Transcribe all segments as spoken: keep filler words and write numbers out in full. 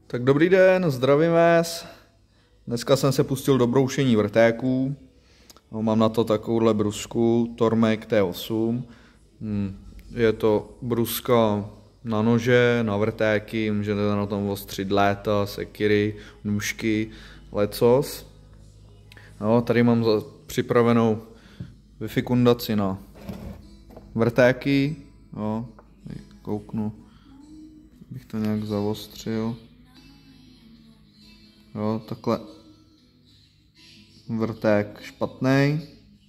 Tak dobrý den, zdravím vás. Dneska jsem se pustil do broušení vrtéků. Mám na to takovouhle brusku Tormek T osm. Je to bruska na nože, na vrtéky, můžete na tom ostřit léta, sekiry, nůžky, lecos. No, tady mám připravenou vyfikundaci na vrtéky. Jo, kouknu, bych to nějak zaostřil. Jo, takhle vrték špatný.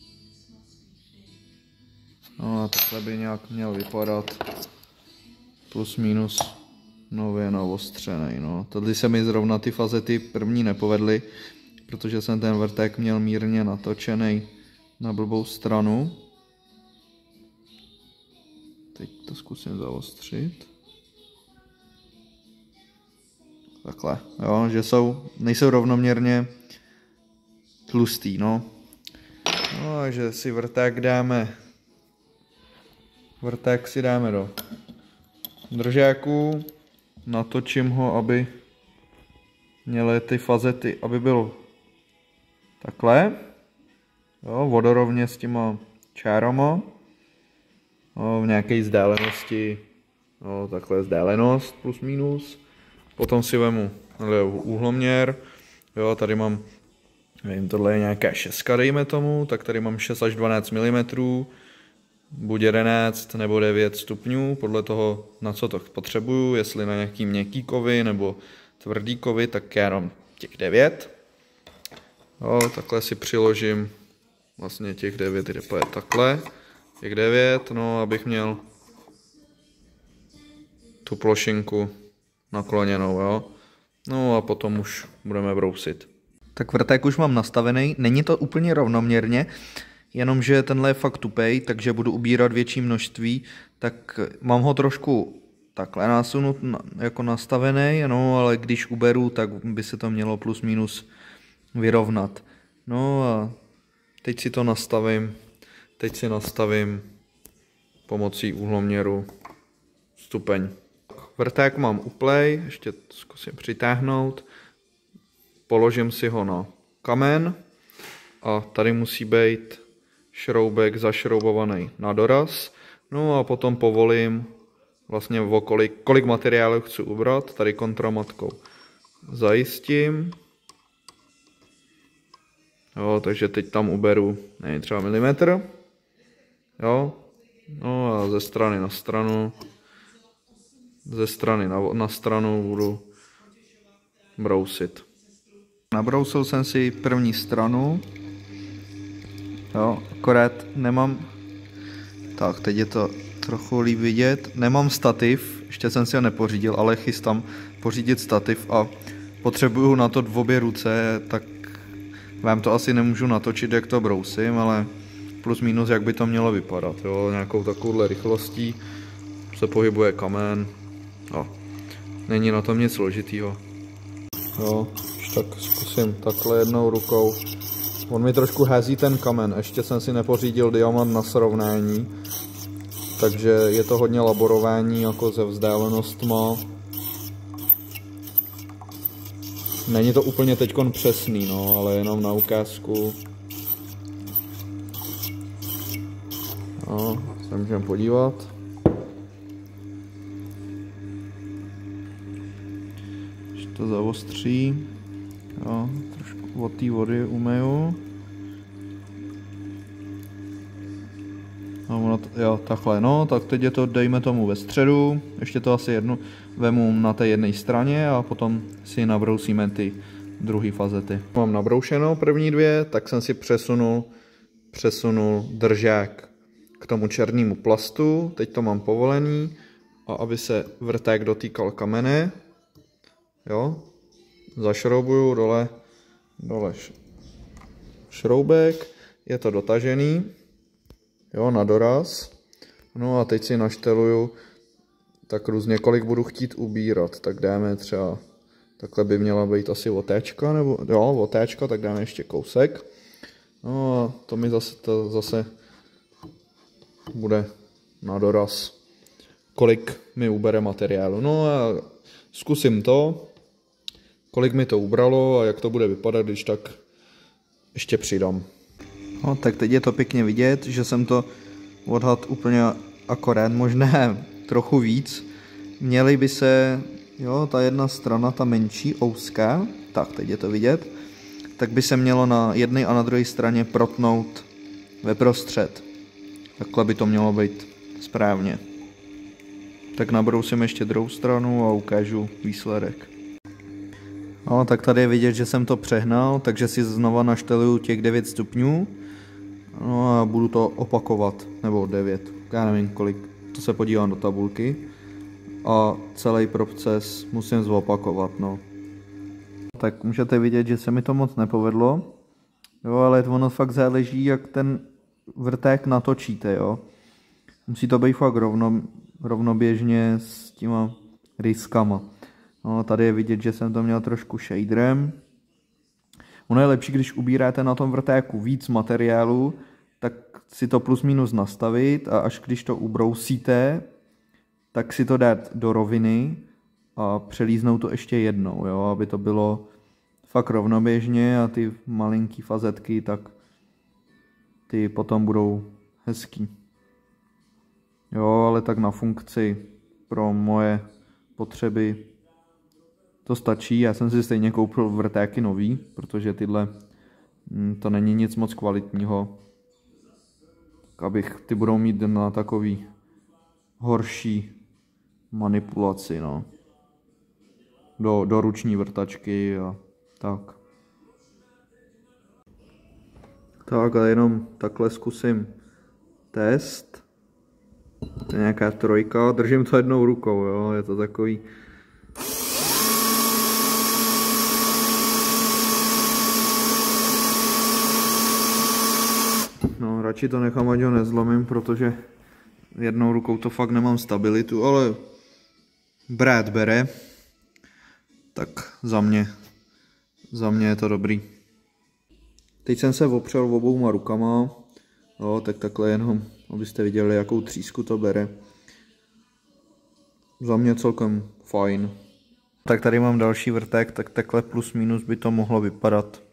No a takhle by nějak měl vypadat plus minus nově naostřený. No. Tady se mi zrovna ty fazety první nepovedly, protože jsem ten vrték měl mírně natočený na blbou stranu. Teď to zkusím zaostřit. Takhle, jo, že jsou, nejsou rovnoměrně tlustý, no. No, takže si vrták dáme, vrták si dáme do držáku, natočím ho, aby měly ty fazety, aby bylo takhle, jo, vodorovně s těma čárama, jo, v nějaké vzdálenosti, jo, takhle vzdálenost plus minus. Potom si vemu úhloměr, jo, tady mám, nevím, tohle je nějaká šestka, dejme tomu, tak tady mám šest až dvanáct milimetrů, buď jedenáct nebo devět stupňů, podle toho, na co to potřebuju, jestli na nějaký měkký kovy nebo tvrdý kovy, tak já mám těch devět. Jo, takhle si přiložím vlastně těch devět, jde takhle, těch devět, no, abych měl tu plošinku nakloněnou, jo. No a potom už budeme brousit. Tak vrték už mám nastavený, není to úplně rovnoměrně, jenomže tenhle je fakt tupej, takže budu ubírat větší množství, tak mám ho trošku takhle násunut jako nastavený, no, ale když uberu, tak by se to mělo plus minus vyrovnat. No a teď si to nastavím, teď si nastavím pomocí úhloměru stupeň. Vrták mám uplej, ještě zkusím přitáhnout, položím si ho na kamen a tady musí být šroubek zašroubovaný na doraz. No a potom povolím vlastně o kolik, kolik materiálu chci ubrat, tady kontramatkou zajistím. Jo, takže teď tam uberu, nevím, třeba milimetr. Jo, no a ze strany na stranu. Ze strany na, na stranu budu brousit. Nabrousil jsem si první stranu. Jo, akorát nemám... Tak, teď je to trochu líp vidět. Nemám stativ, ještě jsem si ho nepořídil, ale chystám pořídit stativ a potřebuju na to obě ruce, tak vám to asi nemůžu natočit, jak to brousím, ale plus minus, jak by to mělo vypadat. Jo, nějakou takovouhle rychlostí se pohybuje kamen. Jo. Není na tom nic složitýho. Jo, tak zkusím takhle jednou rukou. On mi trošku hází ten kamen, ještě jsem si nepořídil diamant na srovnání, takže je to hodně laborování jako se vzdálenostma. Není to úplně teďkon přesný, no, ale jenom na ukázku. No, se můžeme podívat. To zaostří, jo, trošku od té vody umeju. A ono to, jo, takhle, no, tak teď je to, dejme tomu ve středu, ještě to asi jednu vemu na té jedné straně a potom si nabrousíme ty druhé fazety. Mám nabroušeno první dvě, tak jsem si přesunul, přesunul držák k tomu černému plastu, teď to mám povolený a aby se vrték dotýkal kamene, jo, zašroubuju dole, dole šroubek, je to dotažený, jo, na doraz, no a teď si našteluju tak různě, kolik budu chtít ubírat, tak dáme třeba, takhle by měla být asi otéčka, nebo, jo, otéčka, tak dáme ještě kousek, no a to mi zase, to zase bude na doraz, kolik mi ubere materiálu, no a zkusím to. kolik mi to ubralo a jak to bude vypadat, když tak ještě přidám. No, tak teď je to pěkně vidět, že jsem to odhad úplně akorát, možná trochu víc. Měly by se, jo, ta jedna strana, ta menší, ouská, tak teď je to vidět, tak by se mělo na jedné a na druhé straně protnout ve prostřed. Takhle by to mělo být správně. Tak nabrousím ještě druhou stranu a ukážu výsledek. No, tak tady je vidět, že jsem to přehnal, takže si znova našteluju těch devět stupňů. No a budu to opakovat, nebo devět, já nevím kolik, to se podívám do tabulky. A celý proces musím zopakovat, no. Tak můžete vidět, že se mi to moc nepovedlo, jo, ale ono fakt záleží, jak ten vrtek natočíte, jo. Musí to být fakt rovno, rovnoběžně s těma rýskama. No, tady je vidět, že jsem to měl trošku shaderem. Ono je lepší, když ubíráte na tom vrtéku víc materiálu, tak si to plus minus nastavit a až když to ubrousíte, tak si to dát do roviny a přelíznout to ještě jednou, jo, aby to bylo fakt rovnoběžně a ty malinký fazetky, tak ty potom budou hezký. Jo, ale tak na funkci pro moje potřeby to stačí. Já jsem si stejně koupil vrtéky nový, protože tyhle, to není nic moc kvalitního. Abych, ty budou mít na takový horší manipulaci, no. Do, do ruční vrtačky a tak. Tak a jenom takhle zkusím test. To je nějaká trojka, držím to jednou rukou, jo, je to takový. No, radši to nechám, ať ho nezlomím, protože jednou rukou to fakt nemám stabilitu, ale brát bere, tak za mě, za mě je to dobrý. Teď jsem se opřel obouma rukama, jo, tak takhle jenom, abyste viděli, jakou třísku to bere. Za mě celkem fajn. Tak tady mám další vrtek, tak takhle plus minus by to mohlo vypadat.